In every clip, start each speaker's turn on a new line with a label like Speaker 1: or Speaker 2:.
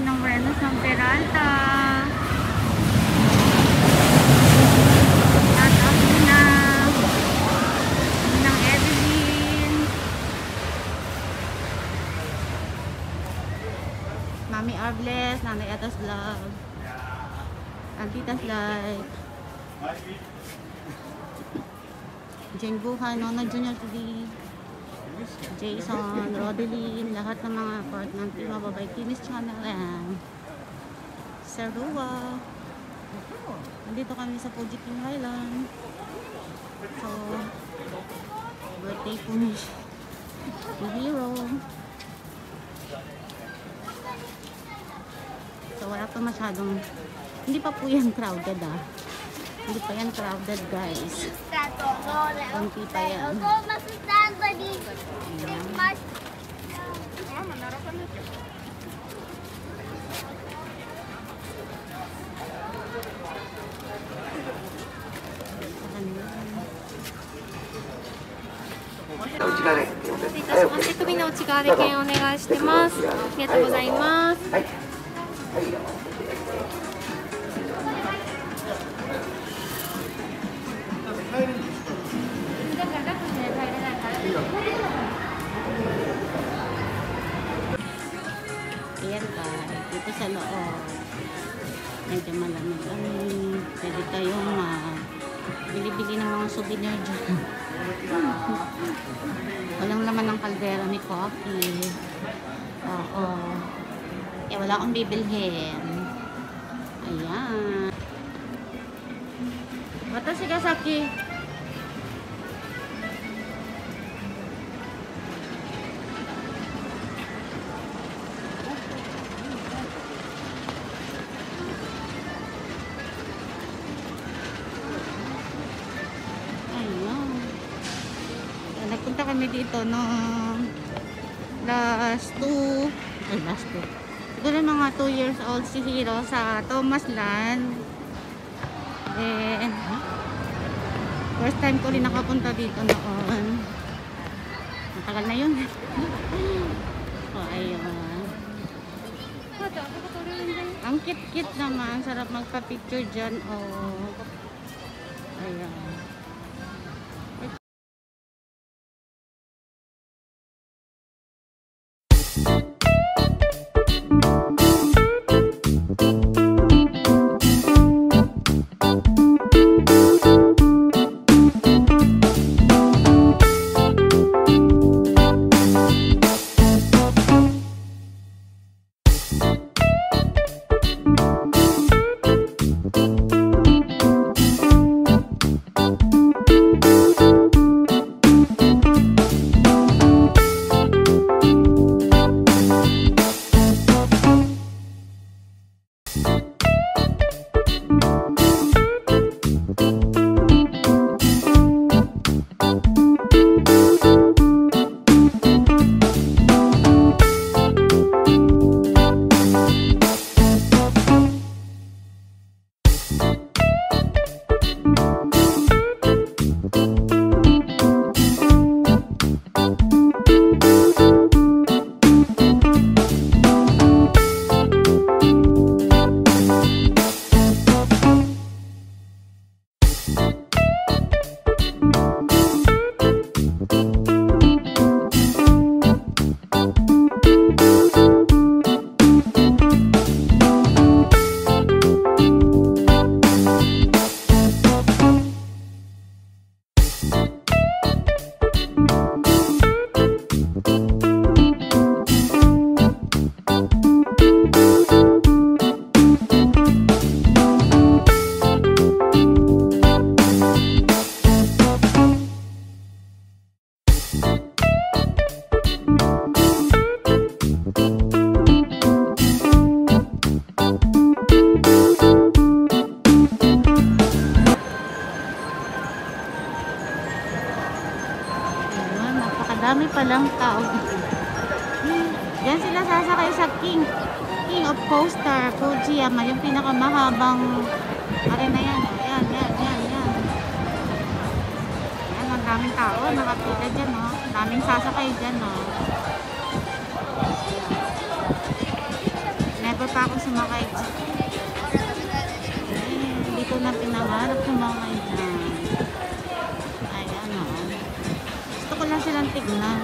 Speaker 1: ng Buenos ng Peralta. At ang ng Evelyn. Mami Arbles, Nanay Atas Vlog. Antitas Light. Jane Buhay, Nona Junior TV. Jason, Rodeline, lahat ng mga part ng team Mababay Kinis Channel and Sarua. Nandito kami sa Fuji King Highland. So, birthday po ni Hero. So, wala pa masyadong, hindi pa po yan crowded ah. Hindi pa yan crowded guys. Konti pa yan. Ayan guys, dito sa loob medyo malamig kami. Pwede tayong bili-bili ng mga souvenir dyan. Walang laman ng kaldera ni coffee. Oo. Eh, wala akong bibilhin. Ayan. Watashi ga saki. Nagpunta kami dito noong last 2 siguro mga 2 years old si Hero sa Thomas Land. And first time ko rin nakapunta dito noon. Matagal na yun. So ayun, ang cute naman, sarap magpa-picture dyan. Oh, ayan. Dami palang tao. Yan sila sasakay sa King of Coaster, Fujiyama, yung pinakamahabang arena yan. Yan. Yan, ang daming tao, nakapila dyan, no? Daming sasakay dyan, no? Never pa ako sumakay. Hindi ko na pinangarap sumakay dyan. Ayan o. Gusto ko lang silang tignan.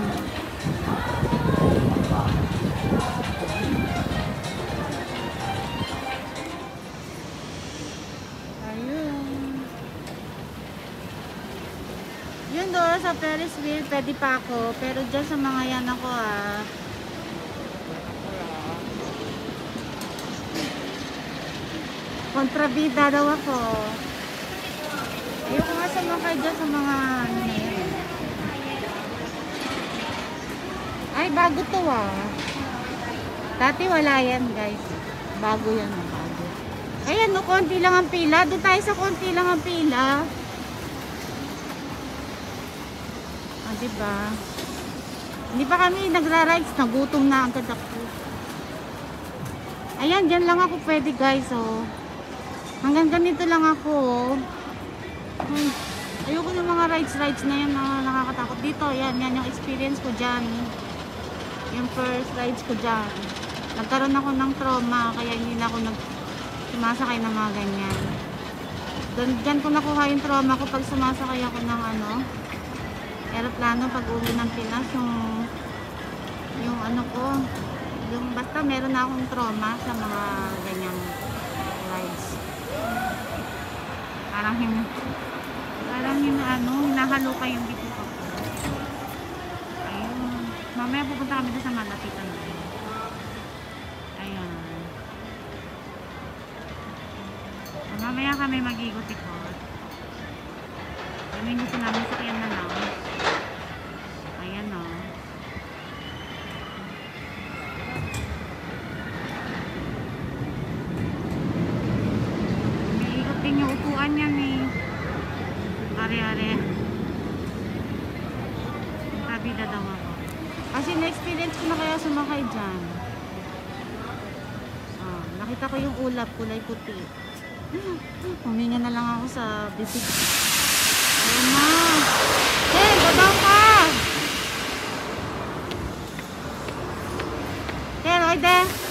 Speaker 1: Yun doon sa Ferris wheel, pwede pa ako. Pero dyan sa mga yan ako kontrabida daw ako. Ayoko nga sumakay dyan sa mga ano na yan. Ay, bago to Dati wala yan guys. Bago yan bago. Ayan no, konti lang ang pila. Doon tayo sa konti lang ang pila. Diba? Hindi pa kami nagra-rides, nagutom na agad ako. Ayan, dyan lang ako pwede guys, oh. Hanggang ganito lang ako, oh. Ayoko ng mga rides na yan na nakakatakot. Dito, yan yung experience ko dyan. Yung first rides ko dyan. Nagkaroon ako ng trauma, kaya hindi na ako sumasakay ng mga ganyan. Dyan ko nakuha yung trauma ko pag sumasakay ako ng aeroplano pag uwi ng Pinas, yung ano ko, yung basta meron na akong trauma sa mga ganyang rides. Parang hinahalo ka yung dito ko. Ayun. Mamaya pupunta kami doon sa malapitan. Ayun. Mamaya kami mag-ikot-ikot. Ano yung gusto namin sa kaya na lang. Ayan o. May ikot din yung upuan yan eh. Are-are. Kabida daw ako. Kasi na-experience ko na kaya sumakay dyan. Nakita ko yung ulap, kulay puti. Huminga na lang ako sa bibig. Ayun na. Hey, babaw ka! Hey, right there.